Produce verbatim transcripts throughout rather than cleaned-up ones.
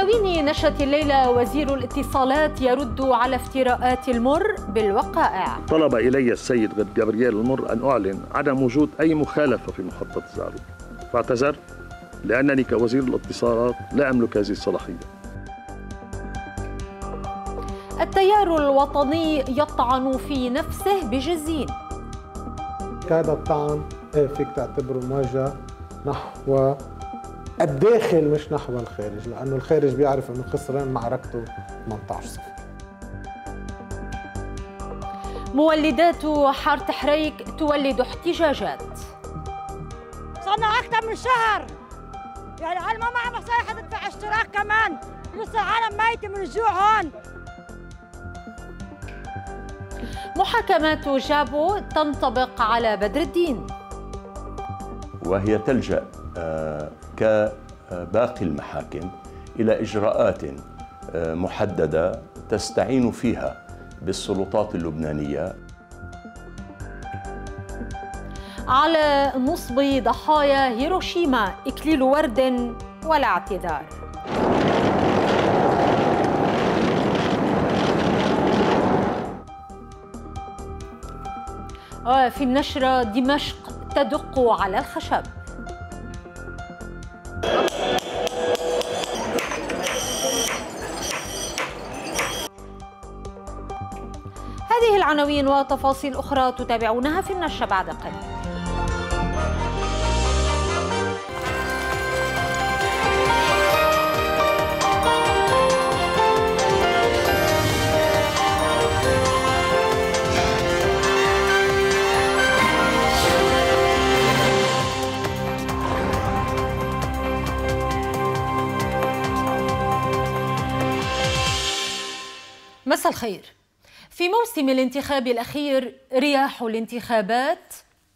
عناوين نشرة الليلة: وزير الاتصالات يرد على افتراءات المر بالوقائع. طلب إلي السيد جابرييل المر أن أعلن عدم وجود أي مخالفة في محطة الزعرور، فاعتذرت لأنني كوزير الاتصالات لا أملك هذه الصلاحية. التيار الوطني يطعن في نفسه بجزين. هذا الطعن ايه فيك تعتبره موجه نحو الداخل مش نحو الخارج، لأنه الخارج بيعرف أنه خسران معركته ثمانية عشر صفر. مولدات حارة حريك تولد احتجاجات. صرنا أكثر من شهر، يعني العالم ما معها مصالح تدفع اشتراك كمان، لسه العالم ميتة من الجوع هون. محاكمات جابو تنطبق على بدر الدين، وهي تلجأ كباقي المحاكم إلى إجراءات محددة تستعين فيها بالسلطات اللبنانية. على نصب ضحايا هيروشيما إكليل ورد ولا اعتذار. وفي النشرة: دمشق تدق على الخشب. هذه العناوين وتفاصيل أخرى تتابعونها في النشرة بعد قليل. مساء الخير. في موسم الانتخاب الأخير رياح الانتخابات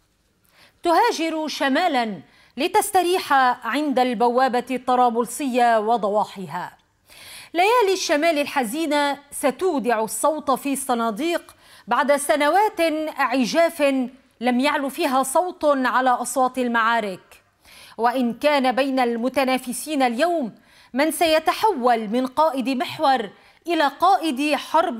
تهاجر شمالا لتستريح عند البوابة الطرابلسية وضواحيها. ليالي الشمال الحزينة ستودع الصوت في الصناديق بعد سنوات عجاف لم يعلو فيها صوت على أصوات المعارك. وإن كان بين المتنافسين اليوم من سيتحول من قائد محور إلى قائد حرب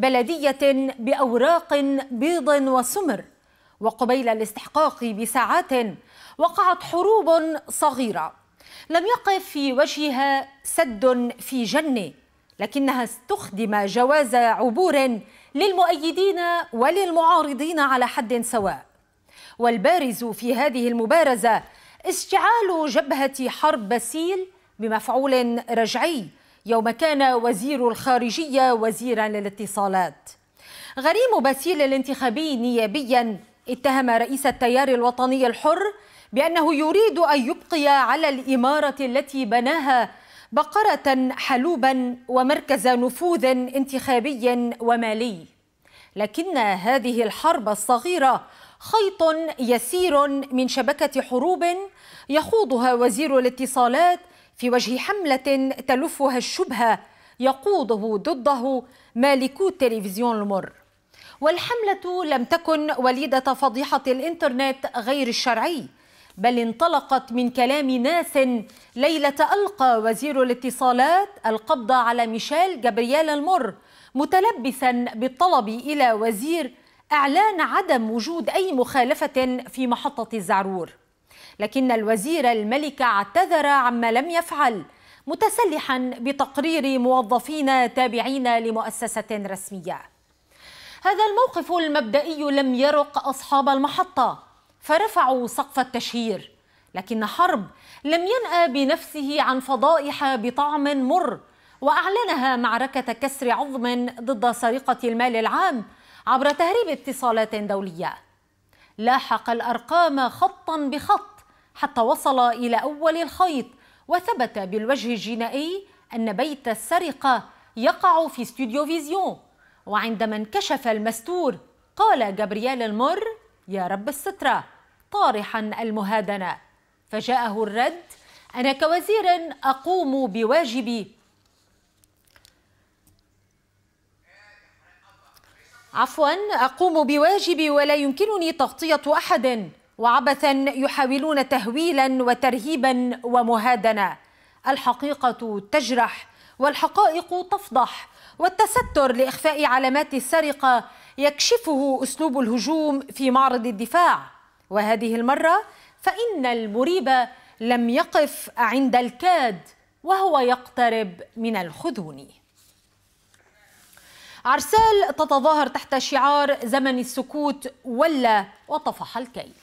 بلدية بأوراق بيض وسمر، وقبيل الاستحقاق بساعات وقعت حروب صغيرة لم يقف في وجهها سد في جنة، لكنها استخدم جواز عبور للمؤيدين وللمعارضين على حد سواء. والبارز في هذه المبارزة اشتعال جبهة حرب باسيل بمفعول رجعي يوم كان وزير الخارجية وزيرا للاتصالات. غريم باسيل الانتخابي نيابيا اتهم رئيس التيار الوطني الحر بأنه يريد أن يبقي على الإمارة التي بناها بقرة حلوبا ومركز نفوذ انتخابي ومالي. لكن هذه الحرب الصغيرة خيط يسير من شبكة حروب يخوضها وزير الاتصالات في وجه حملة تلفها الشبهة يقوده ضده مالكو تلفزيون المر. والحملة لم تكن وليدة فضيحة الإنترنت غير الشرعي، بل انطلقت من كلام ناس ليلة ألقى وزير الاتصالات القبض على ميشيل جابرييل المر متلبسا بالطلب إلى وزير إعلان عدم وجود أي مخالفة في محطة الزعرور. لكن الوزير الملك اعتذر عما لم يفعل، متسلحا بتقرير موظفين تابعين لمؤسسة رسمية. هذا الموقف المبدئي لم يرق أصحاب المحطة فرفعوا سقف التشهير، لكن حرب لم ينأى بنفسه عن فضائح بطعم مر، وأعلنها معركة كسر عظم ضد سرقة المال العام عبر تهريب اتصالات دولية. لاحق الأرقام خطا بخط حتى وصل إلى أول الخيط، وثبت بالوجه الجنائي أن بيت السرقة يقع في استوديو فيزيون. وعندما انكشف المستور قال جابرييل المر: يا رب السترة، طارحا المهادنة. فجاءه الرد: أنا كوزير أقوم بواجبي عفوا أقوم بواجبي ولا يمكنني تغطية أحد، وعبثا يحاولون تهويلا وترهيبا ومهادنة. الحقيقة تجرح والحقائق تفضح، والتستر لإخفاء علامات السرقة يكشفه أسلوب الهجوم في معرض الدفاع. وهذه المرة فإن المريب لم يقف عند الكاد وهو يقترب من الخذون. عرسال تتظاهر تحت شعار زمن السكوت ولا وطفح الكيل.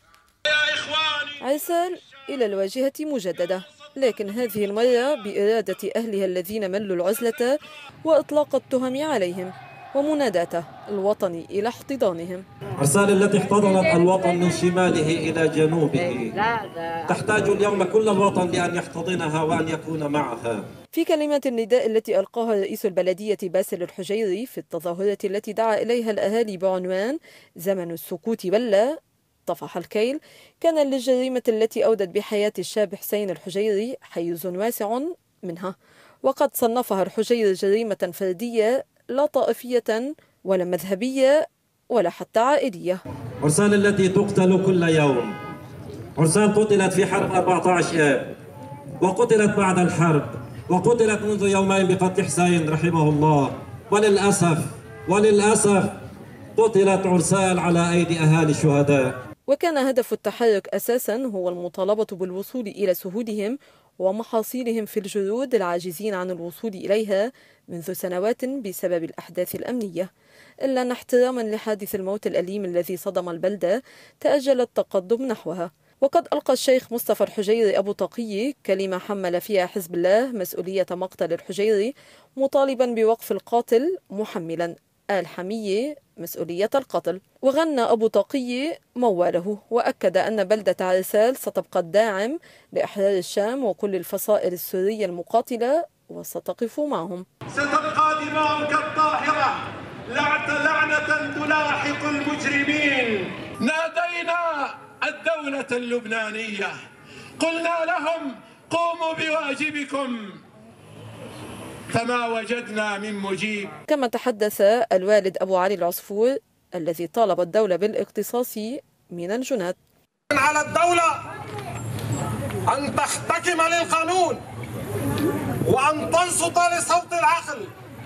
عرسال إلى الواجهة مجددة، لكن هذه المرة بإرادة أهلها الذين ملوا العزلة وإطلاق التهم عليهم ومناداة الوطن إلى احتضانهم. عرسال التي احتضنت الوطن من شماله إلى جنوبه تحتاج اليوم كل الوطن لأن يحتضنها وأن يكون معها. في كلمة النداء التي ألقاها رئيس البلدية باسل الحجيري في التظاهرة التي دعا إليها الأهالي بعنوان زمن السكوت ولا طفح الكيل، كان للجريمة التي أودت بحياة الشاب حسين الحجيري حيز واسع منها، وقد صنفها الحجيري جريمة فردية لا طائفية ولا مذهبية ولا حتى عائلية. عرسال التي تقتل كل يوم، عرسال قتلت في حرب أربعة عشر آب، وقتلت بعد الحرب، وقتلت منذ يومين بقتل حسين رحمه الله، وللأسف وللأسف قتلت عرسال على أيدي أهالي الشهداء. وكان هدف التحرك أساساً هو المطالبة بالوصول إلى سهولهم ومحاصيلهم في الجرود العاجزين عن الوصول إليها منذ سنوات بسبب الأحداث الأمنية، إلا أن احتراما لحادث الموت الأليم الذي صدم البلدة تأجل التقدم نحوها. وقد ألقى الشيخ مصطفى الحجيري أبو تقي كلمة حمل فيها حزب الله مسؤولية مقتل الحجيري، مطالبا بوقف القاتل محملا آل حمية مسؤولية القتل. وغنى أبو تقي مواله وأكد أن بلدة عرسال ستبقى الداعم لإحرار الشام وكل الفصائل السورية المقاتلة وستقف معهم. ستبقى دماؤك الطاهرة لعنة تلاحق المجرمين. نادينا الدولة اللبنانية، قلنا لهم قوموا بواجبكم، فما وجدنا من مجيب. كما تحدث الوالد أبو علي العصفور الذي طالب الدولة بالاقتصاص من الجنات. على الدولة أن تحتكم للقانون وأن تنصت لصوت العقل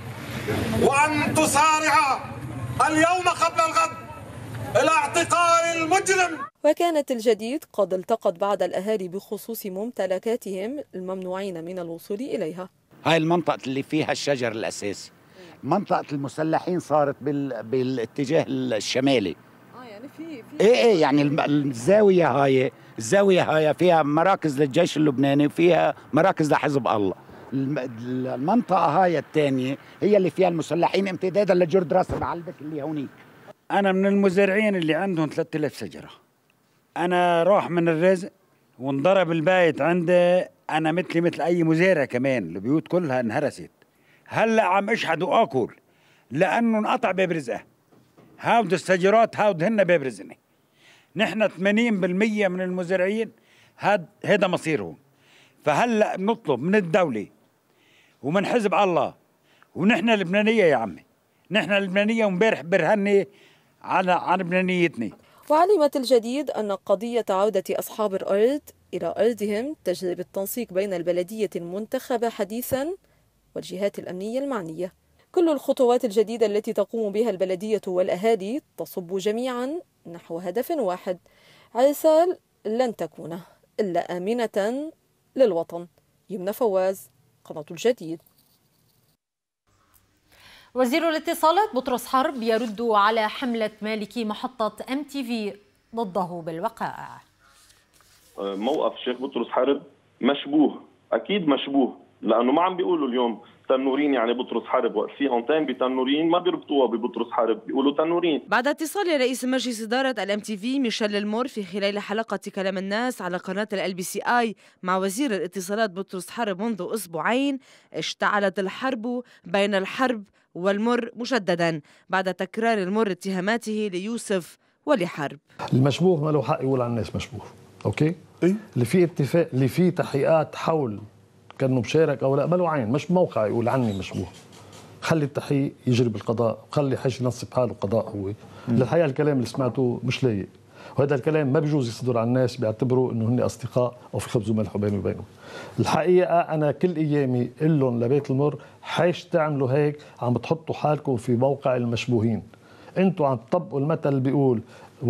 وأن تسارع اليوم قبل الغد إلى اعتقال المجرم. وكانت الجديد قد التقت بعض الأهالي بخصوص ممتلكاتهم الممنوعين من الوصول إليها. هاي المنطقة اللي فيها الشجر الأساسي، منطقة المسلحين صارت بال... بالاتجاه الشمالي. اه يعني في في ايه ايه يعني الزاوية هاي الزاوية هاي فيها مراكز للجيش اللبناني وفيها مراكز لحزب الله. المنطقة هاي الثانية هي اللي فيها المسلحين امتدادا لجرد راس بعلبك اللي هونيك. أنا من المزارعين اللي عندهم ثلاثة آلاف شجرة. أنا راح من الرزق وانضرب البيت عندي، أنا مثلي مثل أي مزارع كمان، البيوت كلها انهرست. هلا عم اشحد واكل لأنه انقطع باب رزقه. هاود الشجرات هاود هن باب رزقنا. نحن ثمانين بالمية من المزارعين هاد هذا مصيرهم. فهلا بنطلب من الدولة ومن حزب الله، ونحن لبنانية يا عمي، نحن لبنانية، ومبارح برهني على عن لبنانيتنا. وعلمت الجديد أن قضية عودة أصحاب الأرض إلى أرضهم تجري بالتنسيق بين البلدية المنتخبة حديثا والجهات الأمنية المعنية. كل الخطوات الجديدة التي تقوم بها البلدية والأهالي تصب جميعا نحو هدف واحد: عرسال لن تكون إلا آمنة للوطن. يمنى فواز، قناة الجديد. وزير الاتصالات بطرس حرب يرد على حملة مالكي محطة أم تي في ضده بالوقائع. موقف الشيخ بطرس حرب مشبوه، أكيد مشبوه، لأنه ما عم بيقولوا اليوم تنورين يعني بطرس حرب، وقت في أنتين بتنورين ما بيربطوها ببطرس حرب، بيقولوا تنورين. بعد اتصال رئيس مجلس إدارة الام تي في ميشيل المور في خلال حلقة كلام الناس على قناة ال بي سي آي مع وزير الاتصالات بطرس حرب منذ أسبوعين، اشتعلت الحرب بين الحرب والمر مجددا بعد تكرار المر اتهاماته ليوسف ولحرب. المشبوه ما له حق يقول عن الناس مشبوه، اوكي؟ إيه؟ اللي فيه اتفاق، اللي فيه تحقيقات حول كانه مشارك او لا، ما له عين، مش موقع يقول عني مشبوه. خلي التحقيق يجري بالقضاء، خلي حش ينصب حاله قضاء هو. للحقيقه الكلام اللي سمعته مش لايق، وهذا الكلام ما بيجوز يصدر عن الناس بيعتبروا انه هن اصدقاء او في خبز وملح بيني وبينهم. الحقيقه انا كل ايامي قل لهم لبيت المر حيش تعملوا هيك، عم بتحطوا حالكم في موقع المشبوهين. انتم عم تطبقوا المثل اللي بيقول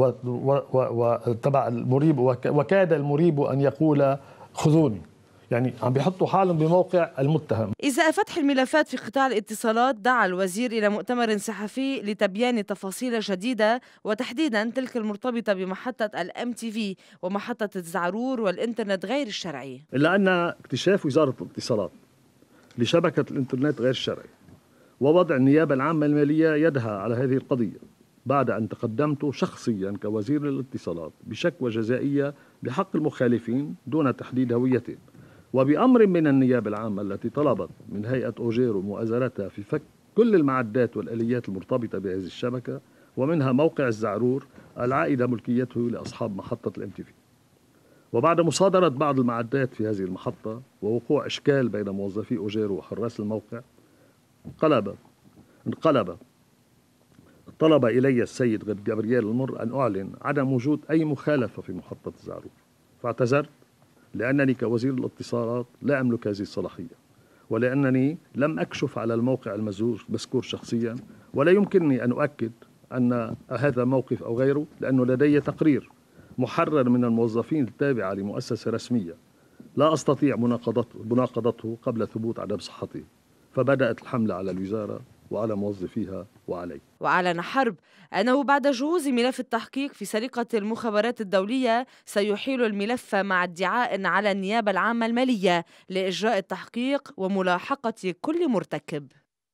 وتبع المريب وكاد المريب ان يقول خذوني، يعني عم بيحطوا حالهم بموقع المتهم. إزاء فتح الملفات في قطاع الاتصالات دعا الوزير إلى مؤتمر صحفي لتبيان تفاصيل جديدة وتحديدا تلك المرتبطة بمحطة الام تي في ومحطة الزعرور والإنترنت غير الشرعي. إلا أن اكتشاف وزارة الاتصالات لشبكة الإنترنت غير الشرعي ووضع النيابة العامة المالية يدها على هذه القضية بعد أن تقدمت شخصيا كوزير الاتصالات بشكوى جزائية بحق المخالفين دون تحديد هويتهم، وبأمر من النيابة العامة التي طلبت من هيئة أوجيرو مؤازرتها في فك كل المعدات والآليات المرتبطة بهذه الشبكة ومنها موقع الزعرور العائدة ملكيته لأصحاب محطة الام تي في. وبعد مصادرة بعض المعدات في هذه المحطة ووقوع إشكال بين موظفي أوجيرو وحراس الموقع انقلب انقلب طلب إلي السيد جابرييل المر أن أعلن عدم وجود أي مخالفة في محطة الزعرور، فاعتذرت لأنني كوزير الاتصالات لا أملك هذه الصلاحية، ولأنني لم أكشف على الموقع المذكور شخصيا، ولا يمكنني أن أؤكد أن هذا موقف أو غيره، لأنه لدي تقرير محرر من الموظفين التابعة لمؤسسة رسمية لا أستطيع مناقضته, مناقضته قبل ثبوت عدم صحته، فبدأت الحملة على الوزارة وعلى موظفيها وعلي. وأعلن حرب أنه بعد جهوز ملف التحقيق في سرقة المخابرات الدولية سيحيل الملف مع ادعاء على النيابة العامة المالية لإجراء التحقيق وملاحقة كل مرتكب.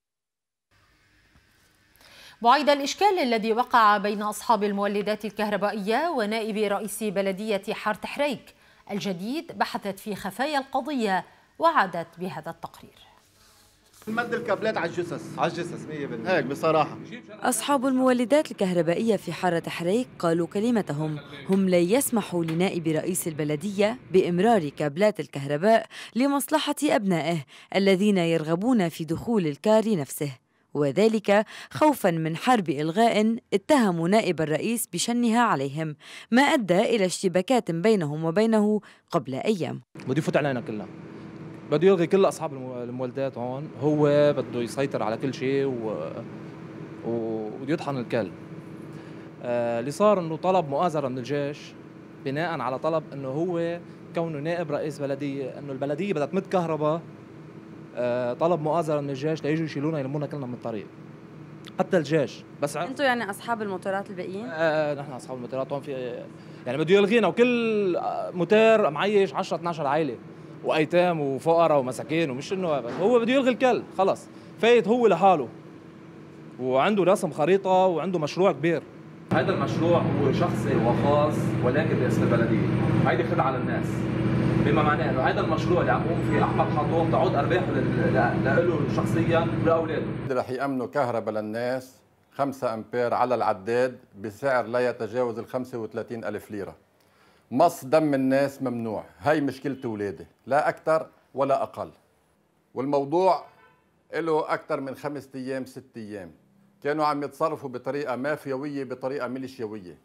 بعيد الإشكال الذي وقع بين أصحاب المولدات الكهربائية ونائب رئيس بلدية حارة حريك، الجديد بحثت في خفايا القضية وعادت بهذا التقرير. نمد الكابلات على الجثث على الجثث مية بالمية هيك بصراحة. أصحاب المولدات الكهربائية في حارة حريك قالوا كلمتهم، هم لا يسمحوا لنائب رئيس البلدية بإمرار كابلات الكهرباء لمصلحة أبنائه الذين يرغبون في دخول الكار نفسه، وذلك خوفا من حرب إلغاء اتهموا نائب الرئيس بشنها عليهم، ما أدى إلى اشتباكات بينهم وبينه قبل أيام. بده يفوت علينا كلنا، بده يلغي كل أصحاب المولدات هون، هو بده يسيطر على كل شيء و... وبده يطحن الكل. آه اللي صار إنه طلب مؤازرة من الجيش بناء على طلب إنه هو كونه نائب رئيس بلدية، إنه البلدية بدها تمد كهرباء، آه طلب مؤازرة من الجيش ليجوا يشيلونا يلمونا كلنا من الطريق. حتى الجيش بس انتوا يعني أصحاب الموتورات الباقيين؟ آه نحن أصحاب الموتورات هون في يعني بده يلغينا، وكل موتور معيش عشرة اثناشر عائلة وايتام وفقراء ومساكين، ومش انه هو بده يلغي الكل خلص. فايت هو لحاله وعنده رسم خريطه وعنده مشروع كبير. هذا المشروع هو شخصي وخاص ولكن باسم البلديه، هيدي خدعه على الناس، بما معناه انه هذا المشروع اللي عم يقوم فيه احمد حطوم تعود ارباحه له شخصيا ولاولاده. رح يامنوا كهرباء للناس خمسة امبير على العداد بسعر لا يتجاوز ال خمسة وثلاثين ألف ليره. مص دم الناس ممنوع، هاي مشكلة ولادي لا أكثر ولا أقل. والموضوع له أكثر من خمسة أيام ست أيام كانوا عم يتصرفوا بطريقة مافيوية بطريقة ميليشياوية،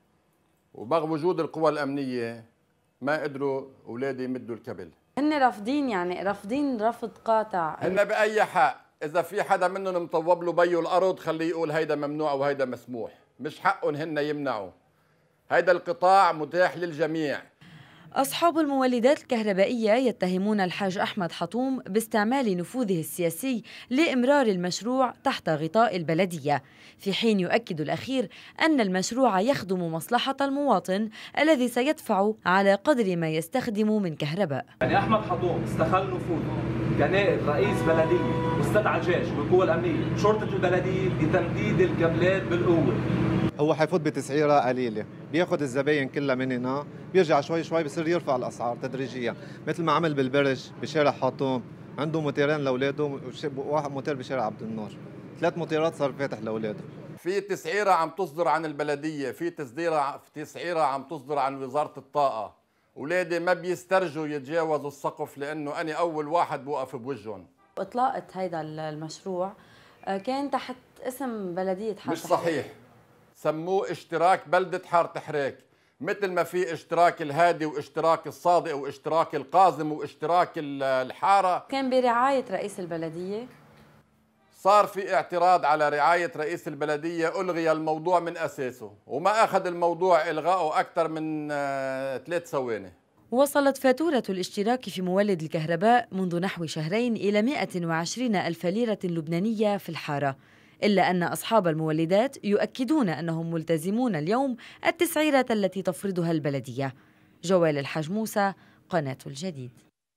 وبغ وجود القوى الأمنية ما قدروا أولادي يمدوا الكبل. هن رافضين يعني رافضين رفض قاطع. هن بأي حق، إذا في حدا منهم مطوب له بيو الأرض خليه يقول هيدا ممنوع وهيدا مسموح، مش حقهم هن يمنعوا. هيدا القطاع متاح للجميع. أصحاب المولدات الكهربائية يتهمون الحاج أحمد حطوم باستعمال نفوذه السياسي لإمرار المشروع تحت غطاء البلدية، في حين يؤكد الأخير أن المشروع يخدم مصلحة المواطن الذي سيدفع على قدر ما يستخدم من كهرباء. يعني أحمد حطوم استغل نفوذه كنائب رئيس بلدية واستدعى الجيش والقوى الأمنية شرطة البلدية لتمديد الكابلات بالقوة. هو حيفوت بتسعيرة قليلة، بياخد الزباين كلها من هنا، بيرجع شوي شوي بصير يرفع الأسعار تدريجيا، مثل ما عمل بالبرج بشارع حطوم، عنده موتيرين لأولاده وواحد موتير بشارع عبد النور، ثلاث موتيرات صار فاتح لأولاده. في تسعيرة عم تصدر عن البلدية، في تسعيرة في تسعيرة عم تصدر عن وزارة الطاقة، أولادي ما بيسترجوا يتجاوزوا السقف لأنه أنا أول واحد بوقف بوجهن. إطلاقة هيدا المشروع كان تحت اسم بلدية حارة. مش صحيح، سموه اشتراك بلدة حارة حريك، مثل ما في اشتراك الهادي واشتراك الصادق واشتراك القازم واشتراك الحارة. كان برعاية رئيس البلدية؟ صار في اعتراض على رعاية رئيس البلدية، ألغي الموضوع من أساسه، وما أخذ الموضوع إلغائه أكثر من ثلاث ثواني. وصلت فاتورة الاشتراك في مولد الكهرباء منذ نحو شهرين إلى مئة وعشرين ألف ليرة لبنانية في الحارة، إلا أن أصحاب المولدات يؤكدون أنهم ملتزمون اليوم التسعيرة التي تفرضها البلدية. جوال الحاج موسى، قناة الجديد.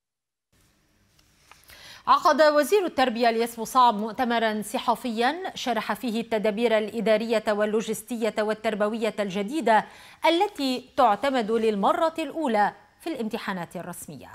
عقد وزير التربية الياس بوصعب مؤتمرا صحفيا شرح فيه التدابير الإدارية واللوجستية والتربوية الجديدة التي تعتمد للمرة الأولى في الامتحانات الرسمية.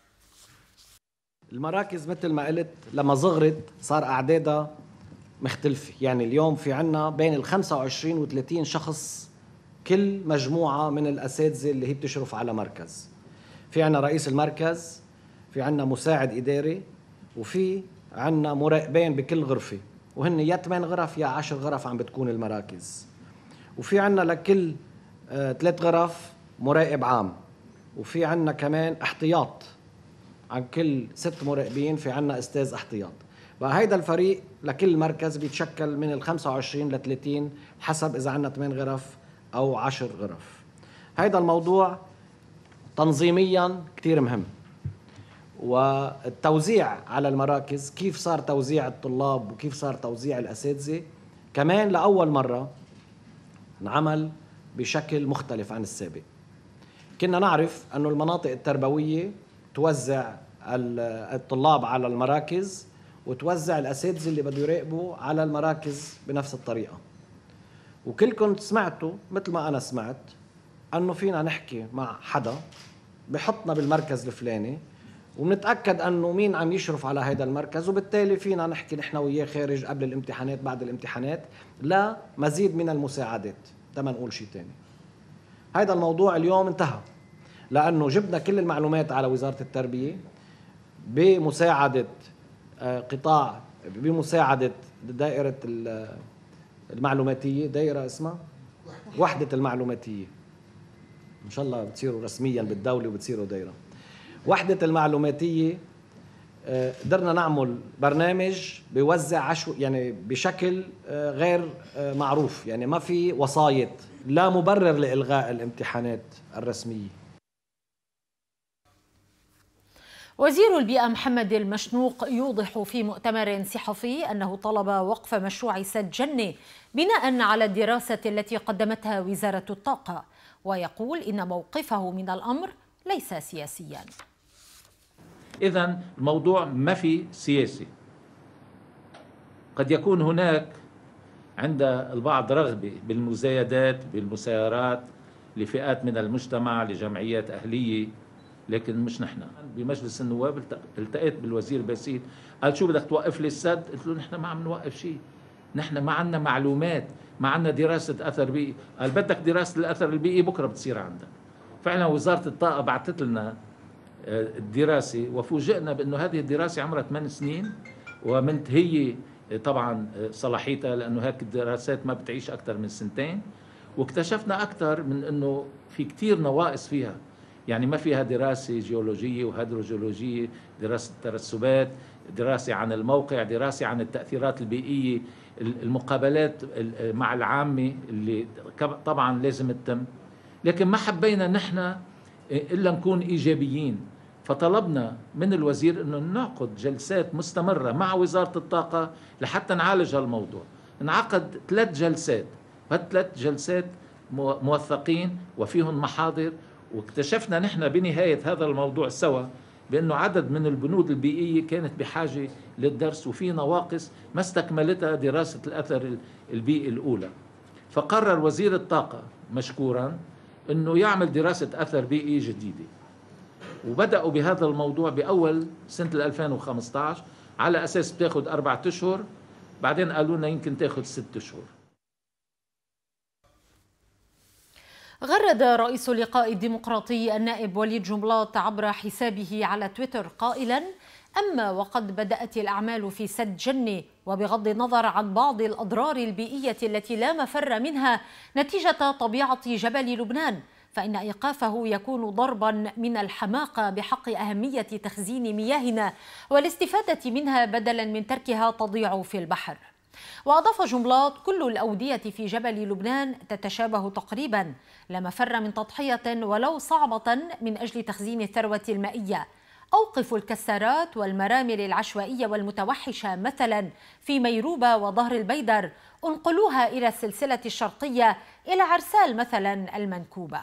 المراكز مثل ما قلت لما صغرت صار أعدادها مختلفة، يعني اليوم في عنا بين ال خمسة وعشرين و ثلاثين شخص كل مجموعة من الأساتذة اللي هي بتشرف على مركز. في عنا رئيس المركز، في عنا مساعد إداري، وفي عنا مراقبين بكل غرفة، وهن يا ثمان غرف يا عشر غرف عم بتكون المراكز. وفي عنا لكل آه ثلاث غرف مراقب عام، وفي عنا كمان احتياط، عن كل ست مراقبين في عنا استاذ احتياط. بقى هيدا الفريق لكل مركز بيتشكل من ال خمسة وعشرين ل ثلاثين حسب إذا عنا ثمان غرف أو عشر غرف. هيدا الموضوع تنظيميا كتير مهم، والتوزيع على المراكز كيف صار توزيع الطلاب وكيف صار توزيع الأساتذة كمان لأول مرة انعمل بشكل مختلف عن السابق. كنا نعرف أنه المناطق التربوية توزع الطلاب على المراكز وتوزع الأساتذة اللي بده يراقبوا على المراكز بنفس الطريقة، وكلكم سمعتوا مثل ما أنا سمعت أنه فينا نحكي مع حدا بحطنا بالمركز الفلاني ونتأكد أنه مين عم يشرف على هذا المركز، وبالتالي فينا نحكي نحن وياه خارج قبل الامتحانات بعد الامتحانات لا مزيد من المساعدات. تما نقول شيء تاني، هذا الموضوع اليوم انتهى لأنه جبنا كل المعلومات على وزارة التربية بمساعدة قطاع، بمساعدة دائرة المعلوماتية، دائرة اسمها وحدة المعلوماتية، إن شاء الله بتصيروا رسميا بالدولة وبتصيروا دائرة وحدة المعلوماتية. قدرنا نعمل برنامج بيوزع عشو يعني بشكل غير معروف، يعني ما في وسايط، لا مبرر لإلغاء الامتحانات الرسمية. وزير البيئة محمد المشنوق يوضح في مؤتمر صحفي أنه طلب وقف مشروع سد جنة بناء على الدراسة التي قدمتها وزارة الطاقة، ويقول إن موقفه من الأمر ليس سياسيا. إذن الموضوع ما في سياسي. قد يكون هناك عند البعض رغبة بالمزايدات بالمسايرات لفئات من المجتمع لجمعيات أهلية، لكن مش نحن. بمجلس النواب التقيت بالوزير باسيل، قال شو بدك توقف لي السد؟ قلت له نحن ما عم نوقف شيء، نحن ما عندنا معلومات، ما عندنا دراسة أثر بيئي. قال بدك دراسة الأثر البيئي بكرة بتصير عندك. فعلا وزارة الطاقة بعثت لنا الدراسة وفوجئنا بأنه هذه الدراسة عمرها ثمان سنين ومنتهية طبعا صلاحيتها، لأنه هيك الدراسات ما بتعيش أكثر من سنتين. واكتشفنا أكثر من أنه في كتير نواقص فيها، يعني ما فيها دراسة جيولوجية وهيدروجيولوجية، دراسة ترسبات، دراسة عن الموقع، دراسة عن التأثيرات البيئية، المقابلات مع العامة اللي طبعا لازم تتم. لكن ما حبينا نحن إلا نكون إيجابيين، فطلبنا من الوزير أنه نعقد جلسات مستمرة مع وزارة الطاقة لحتى نعالج هالموضوع. انعقد ثلاث جلسات، هالثلاث جلسات موثقين وفيهم محاضر، واكتشفنا نحن بنهاية هذا الموضوع سوا بأنه عدد من البنود البيئية كانت بحاجة للدرس وفي نواقص ما استكملتها دراسة الأثر البيئي الأولى. فقرر وزير الطاقة مشكورا أنه يعمل دراسة أثر بيئي جديدة، وبدأوا بهذا الموضوع بأول سنة ألفين وخمسة عشر على أساس بتاخد أربعة أشهر، بعدين قالوا لنا يمكن تاخد ست أشهر. غرد رئيس اللقاء الديمقراطي النائب وليد جنبلاط عبر حسابه على تويتر قائلا: أما وقد بدأت الأعمال في سد جنة، وبغض النظر عن بعض الأضرار البيئية التي لا مفر منها نتيجة طبيعة جبل لبنان، فإن إيقافه يكون ضربا من الحماقة بحق أهمية تخزين مياهنا والاستفادة منها بدلا من تركها تضيع في البحر. وأضاف جنبلاط: كل الأودية في جبل لبنان تتشابه تقريبا، لا مفر من تضحية ولو صعبة من أجل تخزين الثروة المائية. أوقفوا الكسارات والمرامل العشوائية والمتوحشة مثلا في ميروبة وظهر البيدر، انقلوها إلى السلسلة الشرقية إلى عرسال مثلا المنكوبة.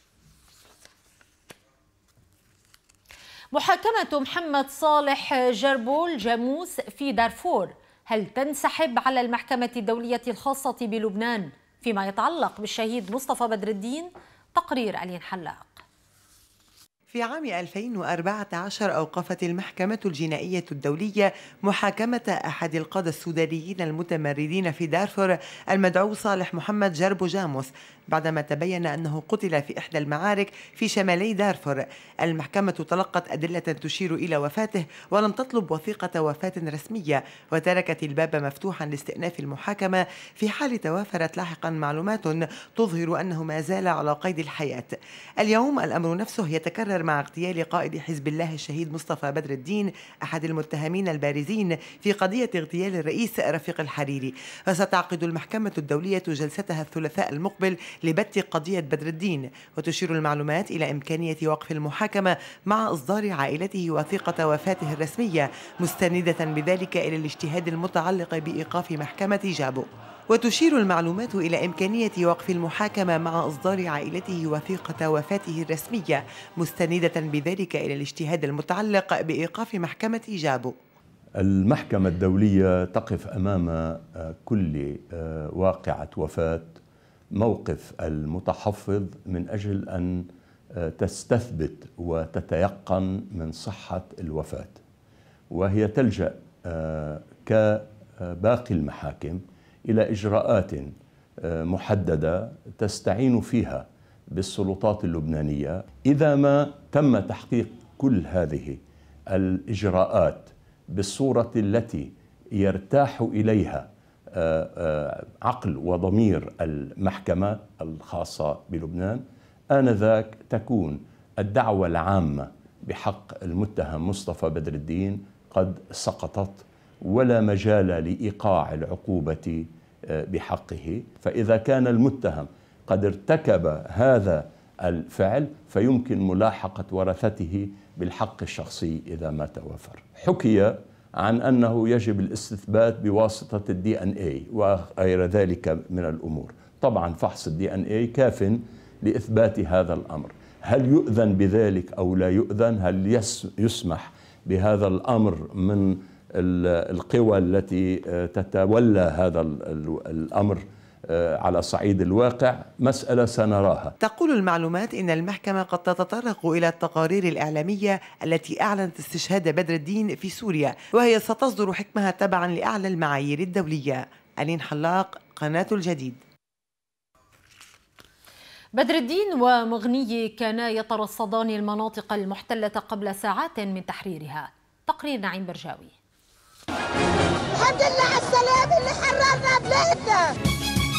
محاكمة محمد صالح جربول جاموس في دارفور، هل تنسحب على المحكمة الدولية الخاصة بلبنان فيما يتعلق بالشهيد مصطفى بدر الدين؟ تقرير ألين حلاق. في عام ألفين وأربعة عشر أوقفت المحكمة الجنائية الدولية محاكمة أحد القادة السودانيين المتمردين في دارفور المدعو صالح محمد جربو جاموس بعدما تبين أنه قتل في إحدى المعارك في شمالي دارفور. المحكمة تلقت أدلة تشير إلى وفاته ولم تطلب وثيقة وفاة رسمية، وتركت الباب مفتوحا لاستئناف المحاكمة في حال توافرت لاحقا معلومات تظهر أنه ما زال على قيد الحياة. اليوم الأمر نفسه يتكرر مع اغتيال قائد حزب الله الشهيد مصطفى بدر الدين أحد المتهمين البارزين في قضية اغتيال الرئيس رفيق الحريري. فستعقد المحكمة الدولية جلستها الثلاثاء المقبل لبت قضية بدر الدين، وتشير المعلومات إلى إمكانية وقف المحاكمة مع إصدار عائلته وثيقة وفاته الرسمية، مستندة بذلك إلى الاجتهاد المتعلق بإيقاف محكمة جابو. وتشير المعلومات إلى إمكانية وقف المحاكمة مع إصدار عائلته وثيقة وفاته الرسمية، مستندة بذلك إلى الاجتهاد المتعلق بإيقاف محكمة جابو. المحكمة الدولية تقف أمام كل واقعة وفاة موقف المتحفظ من أجل أن تستثبت وتتيقن من صحة الوفاة، وهي تلجأ كباقي المحاكم إلى إجراءات محددة تستعين فيها بالسلطات اللبنانية. إذا ما تم تحقيق كل هذه الإجراءات بالصورة التي يرتاح إليها عقل وضمير المحكمة الخاصة بلبنان، آنذاك تكون الدعوة العامة بحق المتهم مصطفى بدر الدين قد سقطت، ولا مجال لإيقاع العقوبة بحقه. فإذا كان المتهم قد ارتكب هذا الفعل فيمكن ملاحقة ورثته بالحق الشخصي إذا ما توفر. حكي عن أنه يجب الاستثبات بواسطة الدي ان اي وغير ذلك من الأمور. طبعا فحص الدي ان اي كاف لإثبات هذا الأمر. هل يؤذن بذلك أو لا يؤذن؟ هل يسمح بهذا الأمر من القوى التي تتولى هذا الأمر على صعيد الواقع؟ مسألة سنراها. تقول المعلومات إن المحكمة قد تتطرق إلى التقارير الإعلامية التي أعلنت استشهاد بدر الدين في سوريا، وهي ستصدر حكمها تبعا لأعلى المعايير الدولية. ألين حلاق، قناة الجديد. بدر الدين ومغني كانا يترصدان المناطق المحتلة قبل ساعات من تحريرها. تقرير نعيم برجاوي. الحمد لله على السلامة اللي حررنا بلادنا.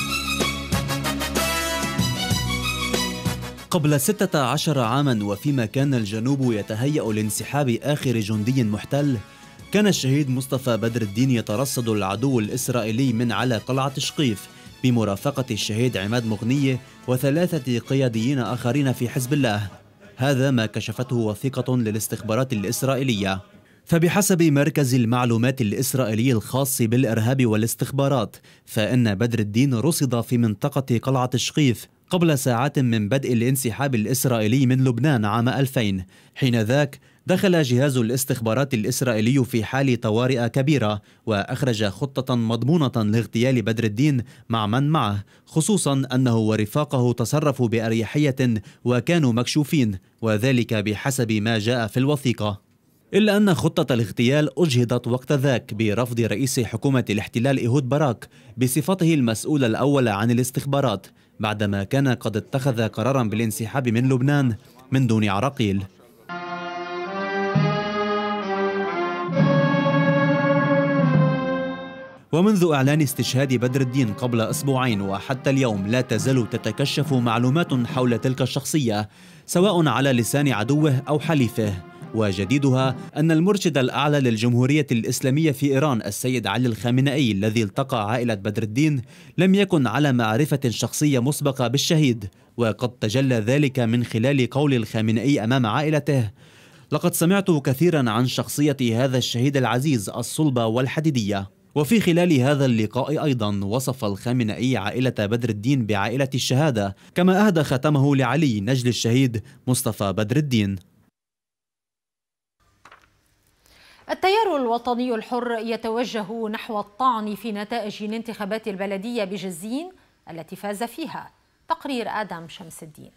قبل ستة عشر عاما وفيما كان الجنوب يتهيأ لانسحاب آخر جندي محتل، كان الشهيد مصطفى بدر الدين يترصد العدو الإسرائيلي من على قلعة شقيف بمرافقة الشهيد عماد مغنية وثلاثة قياديين آخرين في حزب الله. هذا ما كشفته وثيقة للاستخبارات الإسرائيلية. فبحسب مركز المعلومات الإسرائيلي الخاص بالإرهاب والاستخبارات، فإن بدر الدين رصد في منطقة قلعة شقيف قبل ساعات من بدء الانسحاب الإسرائيلي من لبنان عام ألفين. حينذاك دخل جهاز الاستخبارات الإسرائيلي في حال طوارئ كبيرة، وأخرج خطة مضمونة لاغتيال بدر الدين مع من معه، خصوصا أنه ورفاقه تصرفوا بأريحية وكانوا مكشوفين، وذلك بحسب ما جاء في الوثيقة. إلا أن خطة الاغتيال أجهضت وقت ذاك برفض رئيس حكومة الاحتلال إيهود باراك بصفته المسؤول الأول عن الاستخبارات، بعدما كان قد اتخذ قرارا بالانسحاب من لبنان من دون عراقيل. ومنذ إعلان استشهاد بدر الدين قبل أسبوعين وحتى اليوم لا تزال تتكشف معلومات حول تلك الشخصية سواء على لسان عدوه أو حليفه، وجديدها أن المرشد الأعلى للجمهورية الإسلامية في إيران السيد علي الخامنئي الذي التقى عائلة بدر الدين لم يكن على معرفة شخصية مسبقة بالشهيد، وقد تجلى ذلك من خلال قول الخامنئي أمام عائلته: لقد سمعت كثيرا عن شخصية هذا الشهيد العزيز الصلبة والحديدية. وفي خلال هذا اللقاء أيضا وصف الخامنئي عائلة بدر الدين بعائلة الشهادة، كما أهدى ختمه لعلي نجل الشهيد مصطفى بدر الدين. التيار الوطني الحر يتوجه نحو الطعن في نتائج الانتخابات البلدية بجزين التي فاز فيها. تقرير آدم شمس الدين.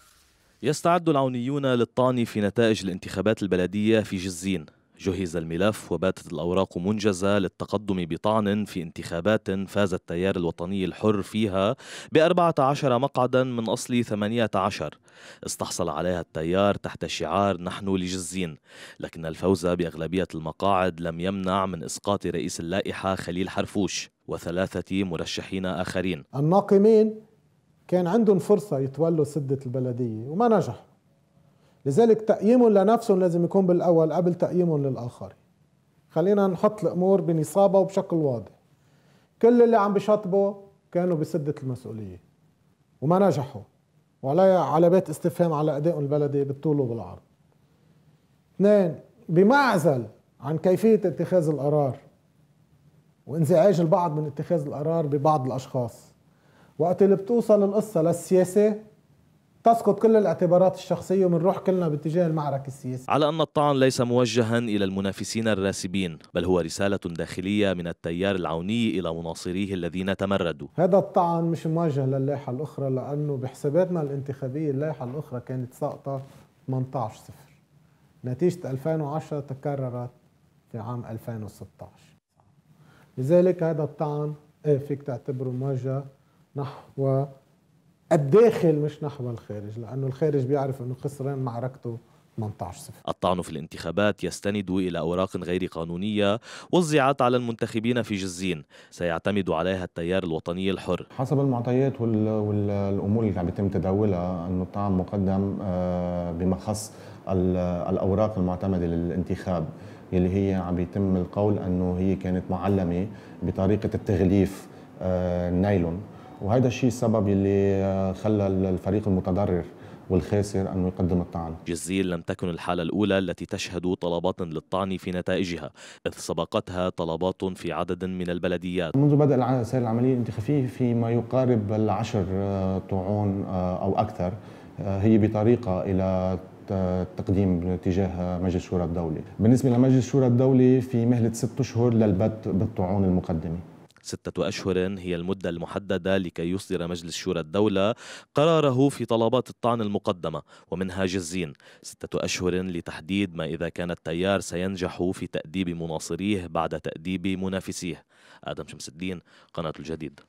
يستعد العونيون للطعن في نتائج الانتخابات البلدية في جزين. جهز الملف وباتت الأوراق منجزة للتقدم بطعن في انتخابات فاز التيار الوطني الحر فيها بأربعة عشر مقعدا من أصل ثمانية عشر استحصل عليها التيار تحت شعار نحن لجزين، لكن الفوز بأغلبية المقاعد لم يمنع من إسقاط رئيس اللائحة خليل حرفوش وثلاثة مرشحين آخرين. الناقمين كان عندهم فرصة يتولوا سدة البلدية وما نجحوا، لذلك تقييمهم لنفسهم لازم يكون بالأول قبل تقييمهم للآخرين. خلينا نحط الأمور بنصابة وبشكل واضح. كل اللي عم بيشطبوا كانوا بسدة المسؤولية وما نجحوا، وعليها علامات استفهام على أدائهم البلدي بالطول وبالعرض. اثنين، بمعزل عن كيفية اتخاذ القرار وانزعاج البعض من اتخاذ القرار ببعض الأشخاص. وقت اللي بتوصل القصة للسياسة تسقط كل الاعتبارات الشخصية ومنروح كلنا باتجاه المعركة السياسية. على أن الطعن ليس موجها إلى المنافسين الراسبين، بل هو رسالة داخلية من التيار العوني إلى مناصريه الذين تمردوا. هذا الطعن مش موجه للائحة الأخرى، لأنه بحساباتنا الانتخابية اللائحة الأخرى كانت ساقطة ثمانية عشر صفر. نتيجة ألفين وعشرة تكررت في عام ألفين وستة عشر. لذلك هذا الطعن ايه فيك تعتبره موجه نحو الداخل مش نحو الخارج، لأنه الخارج بيعرف أنه خسران معركته ثمانية عشر صفر. الطعن في الانتخابات يستند إلى أوراق غير قانونية وزعت على المنتخبين في جزين سيعتمد عليها التيار الوطني الحر. حسب المعطيات والأمور اللي عم يتم تداولها أنه الطعن مقدم بما خص الأوراق المعتمدة للانتخاب اللي هي عم يتم القول أنه هي كانت معلمة بطريقة التغليف النايلون، وهذا الشيء السبب اللي خلى الفريق المتضرر والخاسر أنه يقدم الطعن. جزين لم تكن الحالة الأولى التي تشهد طلبات للطعن في نتائجها، إذ سبقتها طلبات في عدد من البلديات. منذ بدء سير العملية الانتخابية في ما يقارب العشر طعون أو أكثر هي بطريقة إلى التقديم تجاه مجلس شورى الدولة. بالنسبة لمجلس شورى الدولة في مهلة ست أشهر للبت بالطعون المقدمة. ستة أشهر هي المدة المحددة لكي يصدر مجلس شورى الدولة قراره في طلبات الطعن المقدمة، ومنها جزين. ستة أشهر لتحديد ما إذا كان التيار سينجح في تأديب مناصريه بعد تأديب منافسيه. آدم شمس الدين، قناة الجديد.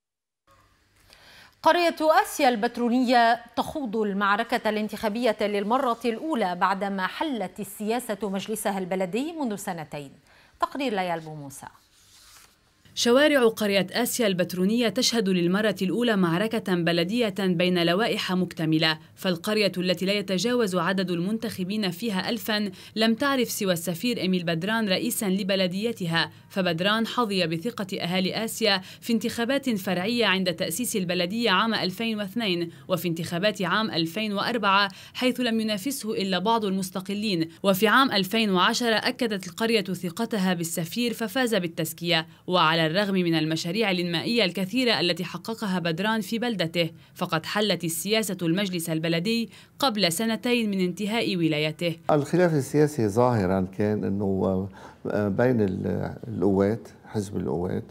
قرية آسيا البترونية تخوض المعركة الانتخابية للمرة الأولى بعدما حلت السياسة مجلسها البلدي منذ سنتين. تقرير ليال بوموسى. شوارع قرية آسيا البترونية تشهد للمرة الأولى معركة بلدية بين لوائح مكتملة، فالقرية التي لا يتجاوز عدد المنتخبين فيها ألفاً لم تعرف سوى السفير إيميل بدران رئيساً لبلديتها، فبدران حظي بثقة أهالي آسيا في انتخابات فرعية عند تأسيس البلدية عام ألفين واثنين وفي انتخابات عام ألفين وأربعة حيث لم ينافسه إلا بعض المستقلين، وفي عام ألفين وعشرة أكدت القرية ثقتها بالسفير ففاز بالتزكية. وعلى الرغم من المشاريع الإنمائية الكثيرة التي حققها بدران في بلدته، فقد حلت السياسة المجلس البلدي قبل سنتين من انتهاء ولايته. الخلاف السياسي ظاهرا كان أنه بين القوات، حزب القوات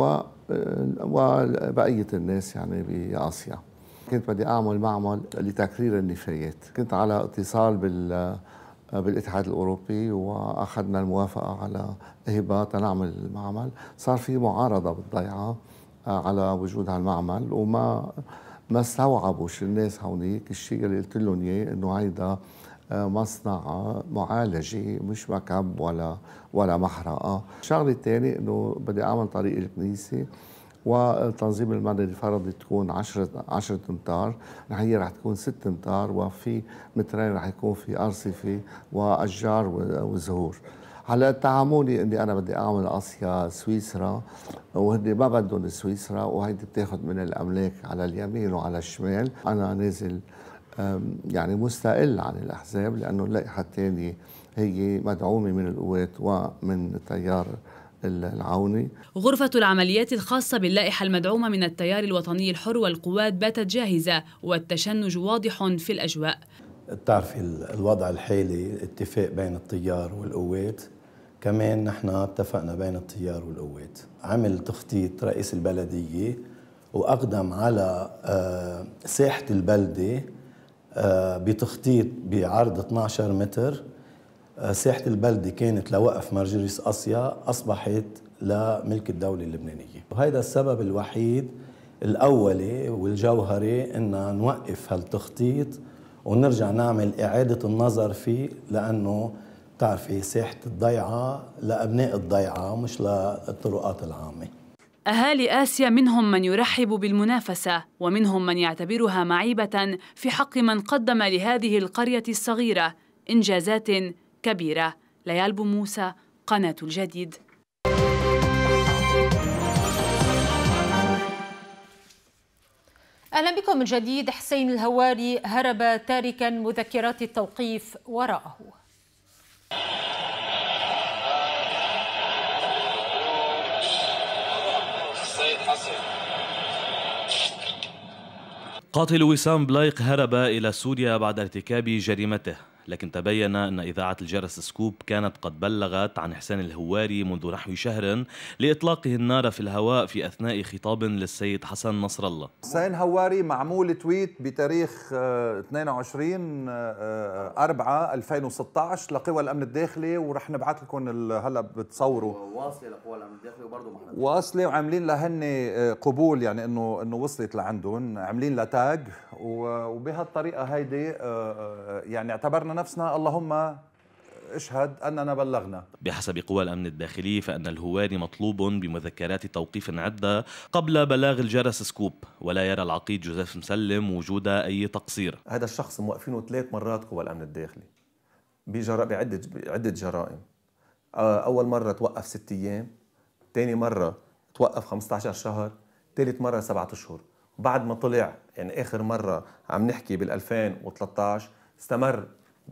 وبقية الناس يعني بآسيا. كنت بدي أعمل معمل لتكرير النفايات، كنت على اتصال بال بالاتحاد الأوروبي وأخذنا الموافقة على إهباط نعمل المعمل. صار في معارضة بالضيعة على وجود هالمعمل، وما ما استوعبوش الناس هونيك الشيء اللي قلت لهم إياه، إنه هيدا مصنع معالجة مش مكب ولا ولا محرقة. الشغلة الثانية إنه بدي أعمل طريق الكنيسة، والتنظيم المدني فرض تكون عشرة عشرة امتار، هي رح تكون ست امتار، وفي مترين رح يكون في أرصفة وأشجار وزهور. هلا تعاملي اني انا بدي اعمل اسيا سويسرا، وهن ما بدهم سويسرا، وهيدي بتاخذ من الاملاك على اليمين وعلى الشمال. انا نازل يعني مستقل عن الاحزاب، لانه اللائحه الثانيه هي مدعومه من القوات ومن التيار العوني. غرفة العمليات الخاصة باللائحة المدعومة من التيار الوطني الحر والقوات باتت جاهزة، والتشنج واضح في الأجواء. بتعرفي الوضع الحالي اتفاق بين التيار والقوات، كمان نحن اتفقنا بين التيار والقوات. عمل تخطيط رئيس البلدية وأقدم على ساحة البلدة بتخطيط بعرض اثني عشر متر. ساحة البلدة كانت لوقف مرجريس آسيا، أصبحت لملك الدولة اللبنانية، وهذا السبب الوحيد الأولي والجوهري إن نوقف هالتخطيط ونرجع نعمل إعادة النظر فيه، لأنه بتعرفي ساحة الضيعة لأبناء الضيعة مش للطرقات العامة. أهالي آسيا منهم من يرحب بالمنافسة، ومنهم من يعتبرها معيبة في حق من قدم لهذه القرية الصغيرة إنجازات كبيرة. ليال بو موسى، قناة الجديد. أهلا بكم من جديد. حسين الهواري هرب تاركا مذكرات التوقيف وراءه. قاتل وسام بلايق هرب إلى سوريا بعد ارتكاب جريمته، لكن تبين أن إذاعة الجرس سكوب كانت قد بلغت عن حسين الهواري منذ نحو شهر لإطلاقه النار في الهواء في أثناء خطاب للسيد حسن نصر الله. حسين هواري معمول تويت بتاريخ اثنين وعشرين أربعة ألفين وستة عشر لقوى الأمن الداخلي، ورح نبعث لكم هلا بتصوروا واصلة لقوى الأمن الداخلي وبرضه معنا واصلة، وعاملين لهن قبول يعني إنه إنه وصلت لعندهم، عاملين لها تاج، وبهالطريقة هيدي يعني اعتبرنا نفسنا اللهم اشهد أننا بلغنا. بحسب قوى الأمن الداخلي فإن الهواري مطلوب بمذكرات توقيف عدة قبل بلاغ الجرس سكوب، ولا يرى العقيد جوزيف مسلم وجود أي تقصير. هذا الشخص موقفينه ثلاث مرات قوى الأمن الداخلي بعدة عدة جرائم. أول مرة توقف ست أيام، ثاني مرة توقف خمسة عشر شهر، ثالث مرة سبعة أشهر. بعد ما طلع يعني آخر مرة عم نحكي بالألفين وثلاثة عشر استمر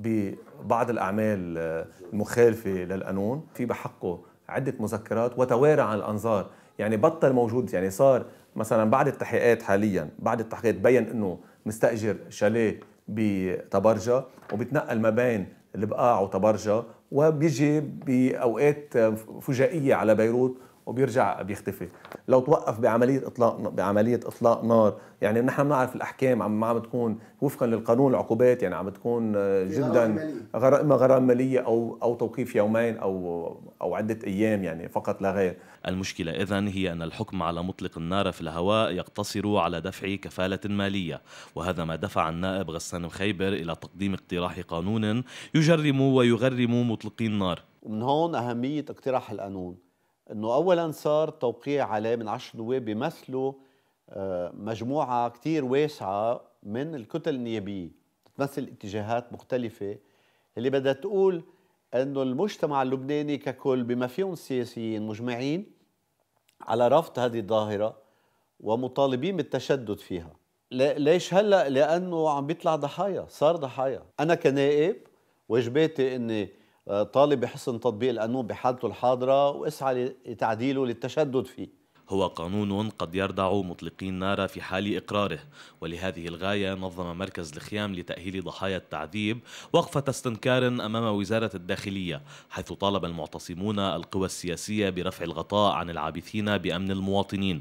ببعض الأعمال المخالفة للقانون، في بحقه عدة مذكرات وتوارى عن الأنظار، يعني بطل موجود. يعني صار مثلا بعد التحقيقات حاليا بعد التحقيقات بين أنه مستأجر شاليه بطبرجة وبيتنقل ما بين البقاع وطبرجة، وبيجي بأوقات فجائية على بيروت وبيرجع بيختفي. لو توقف بعمليه اطلاق بعمليه اطلاق نار، يعني نحن بنعرف الاحكام عم عم تكون وفقا للقانون العقوبات يعني عم تكون جدا غرامه غرامه ماليه او او توقيف يومين او او عده ايام يعني فقط لا غير. المشكله اذن هي ان الحكم على مطلق النار في الهواء يقتصر على دفع كفاله ماليه، وهذا ما دفع النائب غسان مخيبر الى تقديم اقتراح قانون يجرم ويغرم مطلقي النار. ومن هون اهميه اقتراح القانون، انه اولا صار توقيع عليه من عشر نواب بيمثلوا مجموعه كثير واسعه من الكتل النيابيه تمثل اتجاهات مختلفه اللي بدها تقول انه المجتمع اللبناني ككل بما فيهم السياسيين مجمعين على رفض هذه الظاهره ومطالبين بالتشدد فيها. ليش هلا؟ لانه عم بيطلع ضحايا، صار ضحايا. انا كنائب واجباتي اني طالب بحسن تطبيق القانون بحالته الحاضرة واسعى لتعديله للتشدد فيه. هو قانون قد يردع مطلقي النار في حال إقراره، ولهذه الغاية نظم مركز الخيام لتأهيل ضحايا التعذيب وقفة استنكار أمام وزارة الداخلية، حيث طالب المعتصمون القوى السياسية برفع الغطاء عن العابثين بأمن المواطنين.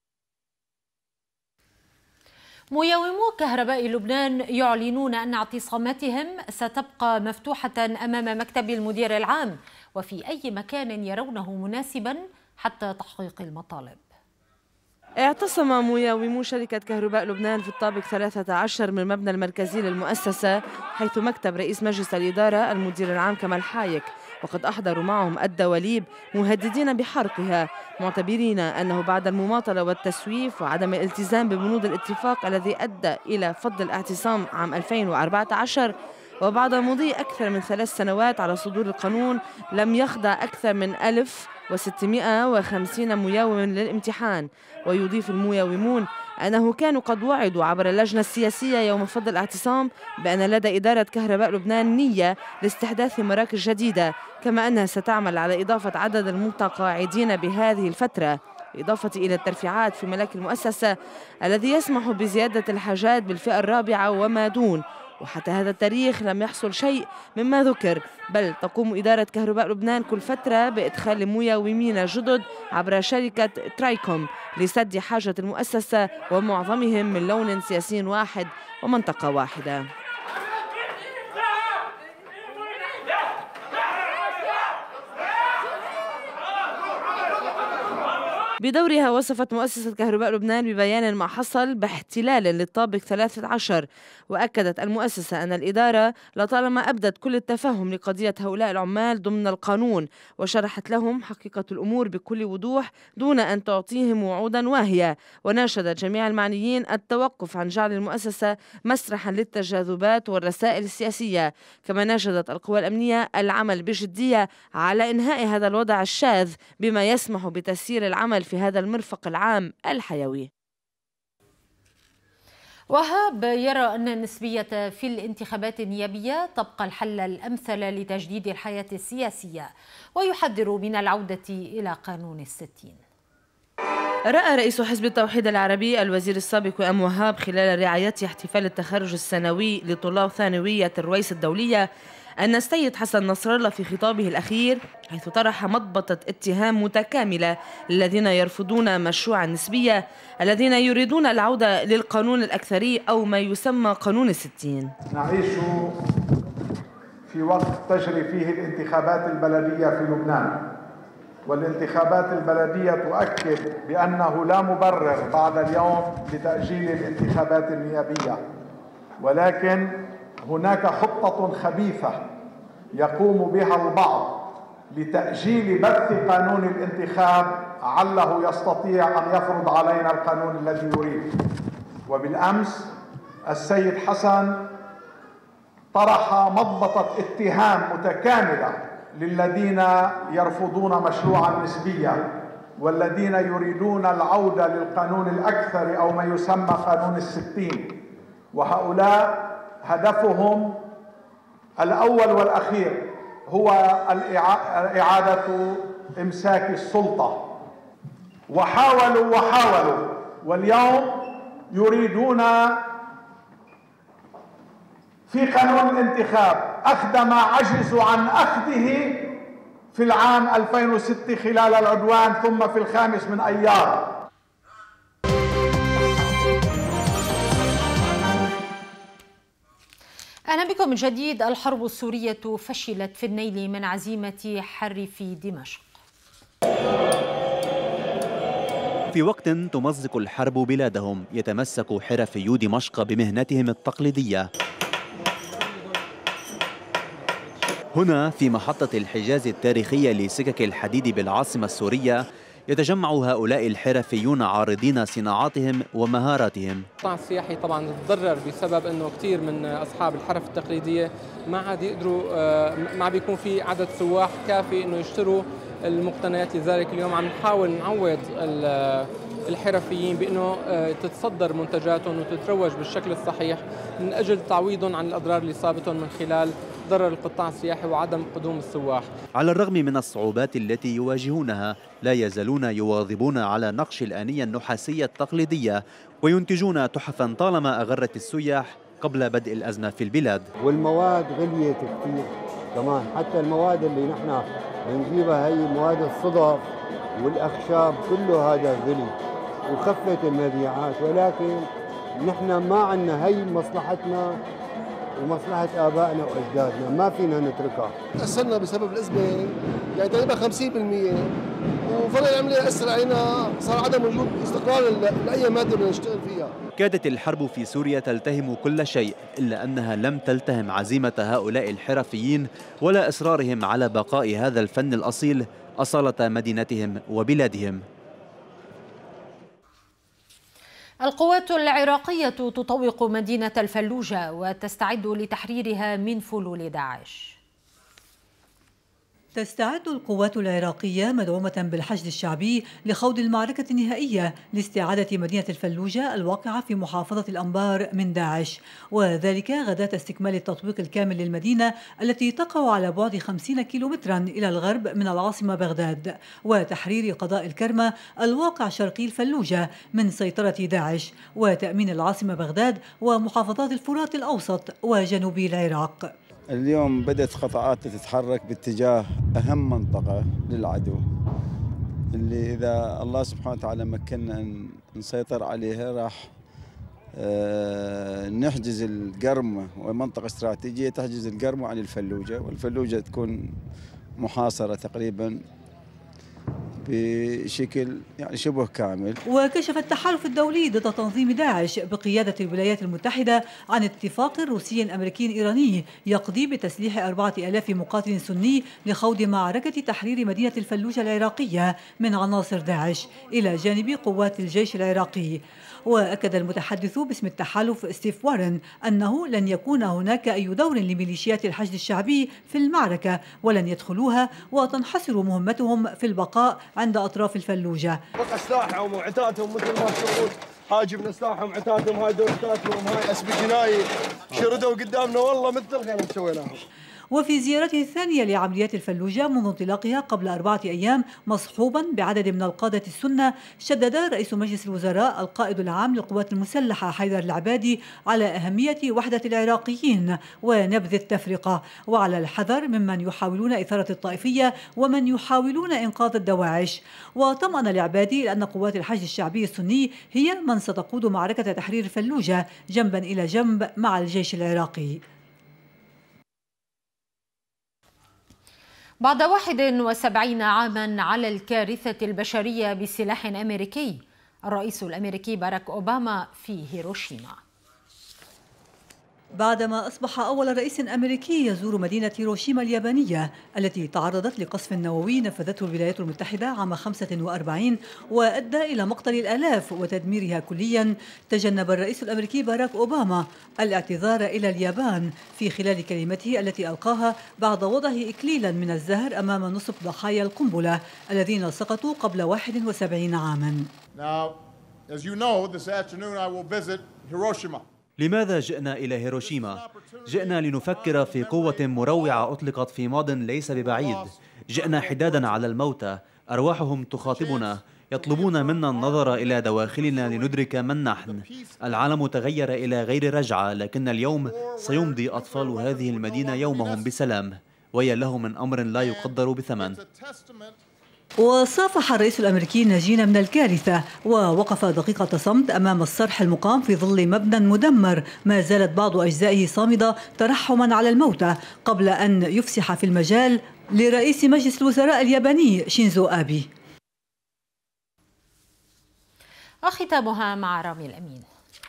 ميومو كهرباء لبنان يعلنون أن اعتصاماتهم ستبقى مفتوحة أمام مكتب المدير العام وفي أي مكان يرونه مناسبا حتى تحقيق المطالب. اعتصم مياومو شركة كهرباء لبنان في الطابق ثلاثة عشر من المبنى المركزي للمؤسسة، حيث مكتب رئيس مجلس الإدارة المدير العام كمال حايك، وقد أحضروا معهم الدواليب مهددين بحرقها، معتبرين أنه بعد المماطلة والتسويف وعدم الالتزام ببنود الاتفاق الذي أدى إلى فض الاعتصام عام ألفين وأربعة عشر، وبعد مضي أكثر من ثلاث سنوات على صدور القانون لم يخضع أكثر من ألف وستمائة وخمسين مياوم للامتحان. ويضيف المياومون أنه كانوا قد وعدوا عبر اللجنة السياسية يوم فض الاعتصام بأن لدى إدارة كهرباء لبنان نية لاستحداث مراكز جديدة، كما أنها ستعمل على إضافة عدد المتقاعدين بهذه الفترة، بالإضافة إلى الترفيعات في ملاك المؤسسة الذي يسمح بزيادة الحاجات بالفئة الرابعة وما دون. وحتى هذا التاريخ لم يحصل شيء مما ذكر، بل تقوم إدارة كهرباء لبنان كل فترة بإدخال مياومين جدد عبر شركة ترايكوم لسد حاجة المؤسسة، ومعظمهم من لون سياسي واحد ومنطقة واحدة. بدورها وصفت مؤسسة كهرباء لبنان ببيان ما حصل باحتلال للطابق ثلاثة عشر، وأكدت المؤسسة أن الإدارة لطالما أبدت كل التفهم لقضية هؤلاء العمال ضمن القانون، وشرحت لهم حقيقة الأمور بكل وضوح دون أن تعطيهم وعودا واهية، وناشدت جميع المعنيين التوقف عن جعل المؤسسة مسرحا للتجاذبات والرسائل السياسية. كما ناشدت القوى الأمنية العمل بجدية على إنهاء هذا الوضع الشاذ بما يسمح بتسيير العمل في هذا المرفق العام الحيوي. وهاب يرى أن النسبية في الانتخابات النيابية تبقى الحل الأمثل لتجديد الحياة السياسية، ويحذر من العودة إلى قانون الستين. رأى رئيس حزب التوحيد العربي الوزير السابق أم وهاب خلال رعايته احتفال التخرج السنوي لطلاب ثانوية الرويس الدولية أن السيد حسن نصر الله في خطابه الأخير حيث طرح مضبطة اتهام متكاملة للذين يرفضون مشروع النسبية الذين يريدون العودة للقانون الأكثري أو ما يسمى قانون الستين. نعيش في وقت تجري فيه الانتخابات البلدية في لبنان، والانتخابات البلدية تؤكد بأنه لا مبرر بعد اليوم لتأجيل الانتخابات النيابية، ولكن هناك خطة خبيثة يقوم بها البعض لتأجيل بث قانون الانتخاب عله يستطيع أن يفرض علينا القانون الذي يريد. وبالأمس السيد حسن طرح مضبطة اتهام متكاملة للذين يرفضون مشروع النسبية والذين يريدون العودة للقانون الأكثر أو ما يسمى قانون الستين، وهؤلاء هدفهم الأول والأخير هو إعادة إمساك السلطة، وحاولوا وحاولوا واليوم يريدون في قانون الانتخاب أخذ ما عجزوا عن أخذه في العام ألفين وستة خلال العدوان ثم في الخامس من أيار. أهلا بكم من جديد. الحرب السورية فشلت في النيل من عزيمة حرفي دمشق. في وقت تمزق الحرب بلادهم يتمسك حرفيو دمشق بمهنتهم التقليدية. هنا في محطة الحجاز التاريخية لسكك الحديد بالعاصمة السورية يتجمع هؤلاء الحرفيون عارضين صناعاتهم ومهاراتهم. القطاع السياحي طبعا تضرر بسبب انه كثير من اصحاب الحرف التقليديه ما عاد يقدروا ما عاد بيكون في عدد سواح كافي انه يشتروا المقتنيات، لذلك اليوم عم نحاول نعوض الحرفيين بانه تتصدر منتجاتهم وتتروج بالشكل الصحيح من اجل تعويضهم عن الاضرار اللي صابتهم من خلال ضرر القطاع السياحي وعدم قدوم السواح. على الرغم من الصعوبات التي يواجهونها لا يزالون يواظبون على نقش الآنية النحاسية التقليدية وينتجون تحفا طالما أغرت السياح قبل بدء الأزمة في البلاد. والمواد غليت كثير كمان، حتى المواد اللي نحن بنجيبها هي مواد الصدف والأخشاب كله هذا غلي وخفت المبيعات، ولكن نحن ما عندنا هي مصلحتنا ومصلحة آبائنا وأجدادنا ما فينا نتركها. تأثرنا بسبب الأزمة يعني تقريبا خمسين بالمئة وفضل العملية يأثر علينا، صار عدم وجود استقرار لأي مادة بدنا نشتغل فيها. كادت الحرب في سوريا تلتهم كل شيء، إلا أنها لم تلتهم عزيمة هؤلاء الحرفيين ولا إصرارهم على بقاء هذا الفن الأصيل أصالة مدينتهم وبلادهم. القوات العراقية تطوق مدينة الفلوجة وتستعد لتحريرها من فلول داعش. تستعد القوات العراقية مدعومة بالحشد الشعبي لخوض المعركة النهائية لاستعادة مدينة الفلوجة الواقعة في محافظة الأنبار من داعش، وذلك غداة استكمال التطويق الكامل للمدينة التي تقع على بعد خمسين كيلومترا إلى الغرب من العاصمة بغداد، وتحرير قضاء الكرمة الواقع شرقي الفلوجة من سيطرة داعش، وتأمين العاصمة بغداد ومحافظات الفرات الأوسط وجنوب العراق. اليوم بدأت قطاعات تتحرك باتجاه أهم منطقة للعدو اللي إذا الله سبحانه وتعالى مكننا أن نسيطر عليها راح نحجز القرمة، ومنطقة استراتيجية تحجز القرمة عن الفلوجة، والفلوجة تكون محاصرة تقريبا بشكل يعني شبه كامل. وكشف التحالف الدولي ضد تنظيم داعش بقيادة الولايات المتحدة عن اتفاق روسي أمريكي إيراني يقضي بتسليح أربعة آلاف مقاتل سني لخوض معركة تحرير مدينة الفلوجة العراقية من عناصر داعش إلى جانب قوات الجيش العراقي. وأكد المتحدث باسم التحالف ستيف وارن أنه لن يكون هناك أي دور لميليشيات الحشد الشعبي في المعركة ولن يدخلوها، وتنحصر مهمتهم في البقاء عند أطراف الفلوجة. بقى سلاحهم وعتادهم مثل ما تشوفون، حاجبنا سلاحهم وعتادهم، هاي دورتاتهم، هاي أسبي جناي شردوا قدامنا والله مثل الغنم سويناهم. وفي زيارته الثانية لعمليات الفلوجة منذ انطلاقها قبل أربعة أيام مصحوبا بعدد من القادة السنة، شدد رئيس مجلس الوزراء القائد العام للقوات المسلحة حيدر العبادي على أهمية وحدة العراقيين ونبذ التفرقة، وعلى الحذر ممن يحاولون إثارة الطائفية ومن يحاولون إنقاذ الدواعش. وطمأن العبادي أن قوات الحشد الشعبي السني هي من ستقود معركة تحرير الفلوجة جنبا إلى جنب مع الجيش العراقي. بعد واحد وسبعين عاما على الكارثة البشرية بسلاح أمريكي، الرئيس الأمريكي باراك أوباما في هيروشيما. بعدما أصبح أول رئيس أمريكي يزور مدينة هيروشيما اليابانية التي تعرضت لقصف نووي نفذته الولايات المتحدة عام خمسة وأربعين وأدى إلى مقتل الآلاف وتدميرها كليا، تجنب الرئيس الأمريكي باراك أوباما الاعتذار إلى اليابان في خلال كلمته التي ألقاها بعد وضعه إكليلا من الزهر أمام نصف ضحايا القنبلة الذين سقطوا قبل واحد وسبعين عاما. Now, as you know, this afternoon I will visit Hiroshima. لماذا جئنا إلى هيروشيما؟ جئنا لنفكر في قوة مروعة أطلقت في ماض ليس ببعيد. جئنا حدادا على الموتى، أرواحهم تخاطبنا، يطلبون منا النظر إلى دواخلنا لندرك من نحن. العالم تغير إلى غير رجعة، لكن اليوم سيمضي أطفال هذه المدينة يومهم بسلام، ويا له من أمر لا يقدر بثمن. وصافح الرئيس الأمريكي الناجين من الكارثة، ووقف دقيقة صمت أمام الصرح المقام في ظل مبنى مدمر ما زالت بعض أجزائه صامدة ترحما على الموتى، قبل أن يفسح في المجال لرئيس مجلس الوزراء الياباني شينزو آبي. وختامها مع رامي الأمين.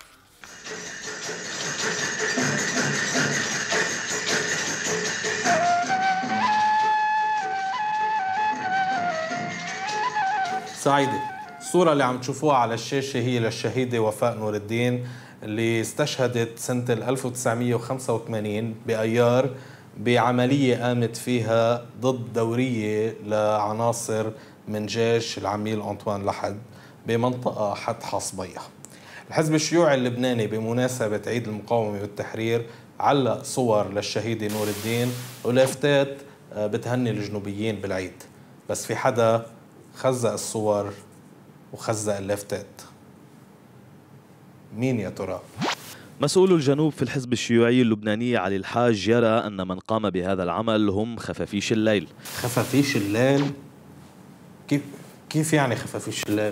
سعيدة. الصورة اللي عم تشوفوها على الشاشة هي للشهيدة وفاء نور الدين اللي استشهدت سنة ألف وتسعمئة وخمسة وثمانين بأيار بعملية قامت فيها ضد دورية لعناصر من جيش العميل أنطوان لحد بمنطقة حد حصبية. الحزب الشيوعي اللبناني بمناسبة عيد المقاومة والتحرير علق صور للشهيدة نور الدين ولافتات بتهني الجنوبيين بالعيد، بس في حدا خزق الصور وخزق اللافتات. مين يا ترى؟ مسؤول الجنوب في الحزب الشيوعي اللبناني علي الحاج يرى أن من قام بهذا العمل هم خفافيش الليل. خفافيش الليل؟ كيف كيف يعني خفافيش الليل؟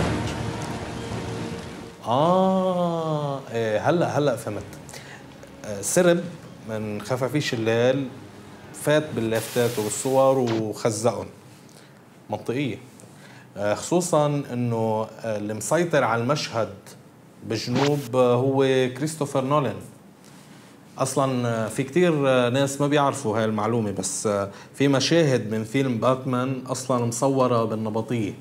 اه إيه هلا هلا فهمت. آه سرب من خفافيش الليل، فات باللافتات وبالصور وخزقهم. منطقيه. آه خصوصا انه آه اللي مسيطر على المشهد بالجنوب آه هو كريستوفر نولان. اصلا في كتير ناس ما بيعرفوا هاي المعلومه، بس في مشاهد من فيلم باتمان اصلا مصوره بالنبطيه.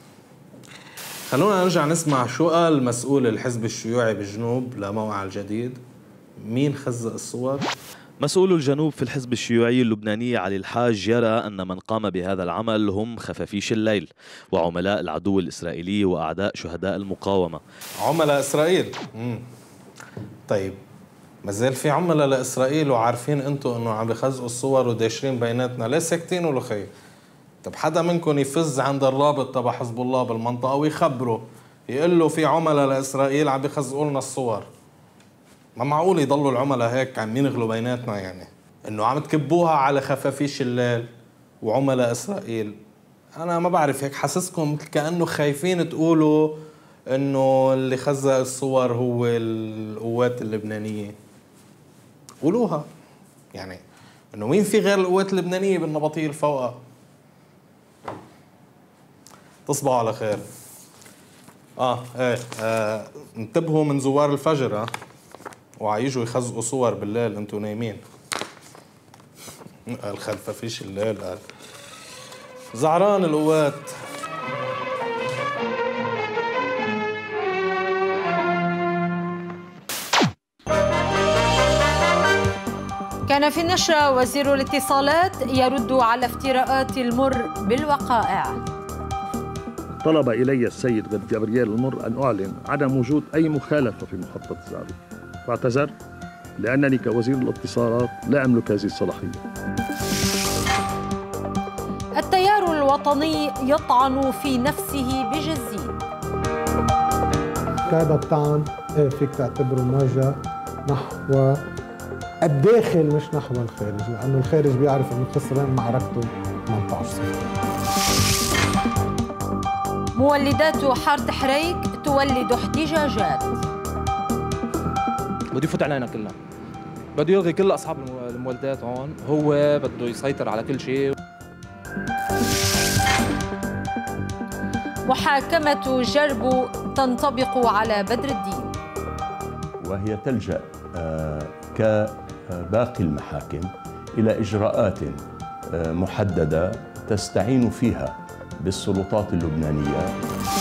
خلونا نرجع نسمع شو قال مسؤول الحزب الشيوعي بالجنوب لموقع الجديد. مين خزق الصور؟ مسؤول الجنوب في الحزب الشيوعي اللبناني علي الحاج يرى أن من قام بهذا العمل هم خفافيش الليل وعملاء العدو الإسرائيلي وأعداء شهداء المقاومة. عملاء إسرائيل؟ مم. طيب ما زال في عملاء لإسرائيل وعارفين أنتوا أنه عم بخزقوا الصور وداشرين بيناتنا، ليه ساكتين ولا خي؟ طب حدا منكم يفز عند الرابط تبع حزب الله بالمنطقة ويخبره، يقول له في عملاء لإسرائيل عم بخزقوا لنا الصور. ما معقول يضلوا العملاء هيك عم ينغلوا بيناتنا، يعني انه عم تكبوها على خفافيش الليل وعملاء اسرائيل. انا ما بعرف، هيك حاسسكم كأنه خايفين تقولوا انه اللي خزق الصور هو القوات اللبنانية. قولوها، يعني انه مين في غير القوات اللبنانية بالنبطية الفوقة. تصبحوا على خير. اه ايه آه. انتبهوا من زوار الفجر، اه وعيجوا يخزقوا صور بالليل انتوا نايمين. قال خلفافيش الليل، قال زعران القوات. كان في النشرة وزير الاتصالات يرد على افتراءات المر بالوقائع. طلب إلي السيد جابرييل المر أن أعلن عدم وجود أي مخالفة في محطة الزعبي، فاعتذر لأنني كوزير الاتصالات لا أملك هذه الصلاحية. التيار الوطني يطعن في نفسه بجزين. هذا الطعن فيك تعتبره موجه نحو الداخل مش نحو الخارج، لأنه الخارج بيعرف أنه خسران معركته ثمانية عشر صفر. مولدات حارة حريك تولد احتجاجات. بده يفوت علينا كلنا، بده يلغي كل أصحاب المولدات هون، هو بده يسيطر على كل شيء. محاكمة جربو تنطبق على بدر الدين، وهي تلجأ كباقي المحاكم إلى إجراءات محددة تستعين فيها بالسلطات اللبنانية.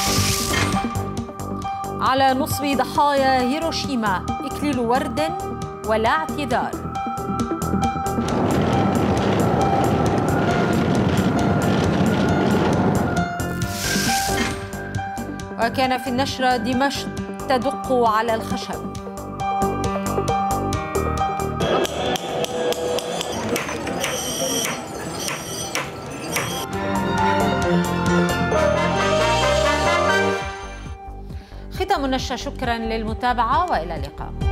على نصب ضحايا هيروشيما إكليل ورد ولا اعتذار. وكان في النشرة دمشق تدق على الخشب. ختام النشرة، شكرا للمتابعة وإلى اللقاء.